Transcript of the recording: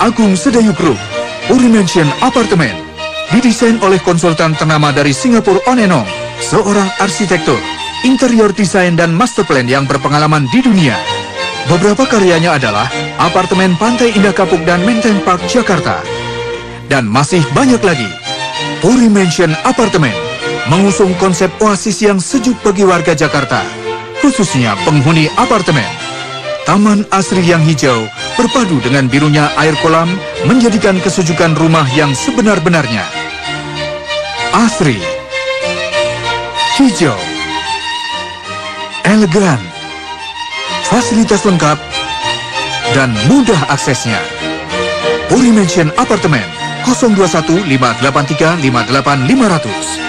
Agung Sedayu Group, Puri Mansion Apartemen, didesain oleh konsultan ternama dari Singapura Onenong, seorang arsitektur, interior desain dan master plan yang berpengalaman di dunia. Beberapa karyanya adalah apartemen Pantai Indah Kapuk dan Menteng Park, Jakarta. Dan masih banyak lagi. Puri Mansion Apartemen mengusung konsep oasis yang sejuk bagi warga Jakarta, khususnya penghuni apartemen. Taman asri yang hijau berpadu dengan birunya air kolam menjadikan kesejukan rumah yang sebenar-benarnya. Asri, hijau, elegan, fasilitas lengkap, dan mudah aksesnya. Puri Mansion Apartemen 021 583 58500.